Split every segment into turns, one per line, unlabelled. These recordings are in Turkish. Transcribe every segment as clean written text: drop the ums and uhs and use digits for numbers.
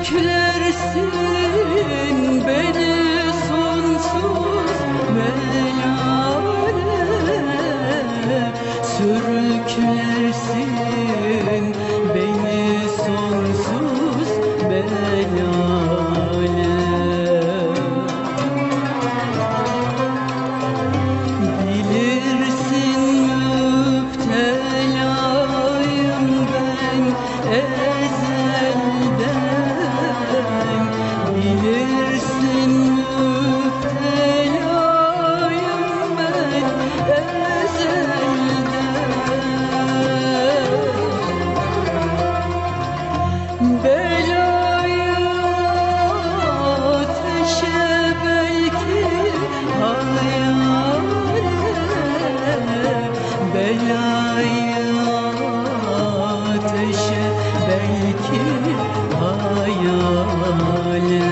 Sürüklersin beni sonsuz meyale, sürüklersin beni sonsuz meyale. Bilirsin müptelayım ben ezelden, bilirsin müptelayım ben ezelden. Belayı ateşe belki hayale, belayı ateşe belki hayale.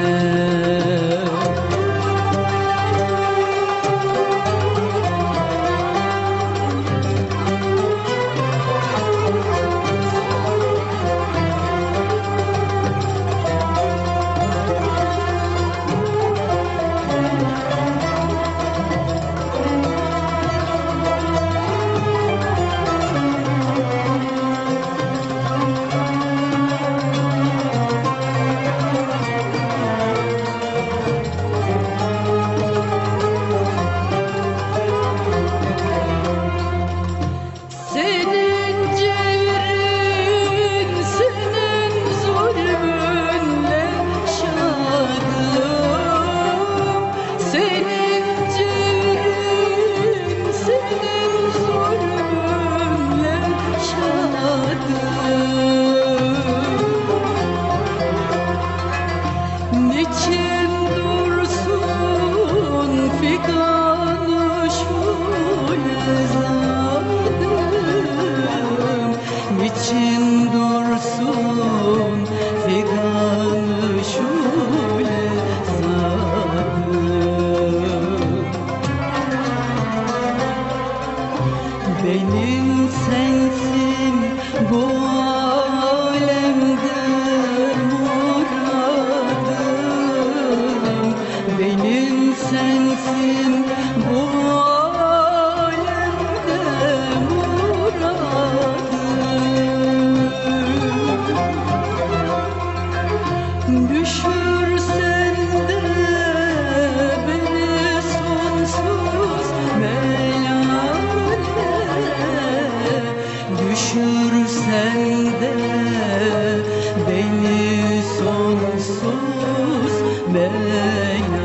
Niçin dursun figanı şule zadım, niçin dursun figanı şule zadım. Benim sensin bu alemde muradım, benim sensin bu alemde muradım. Düşürsen de beni sonsuz meyale, düşürsen de beni sonsuz meyale.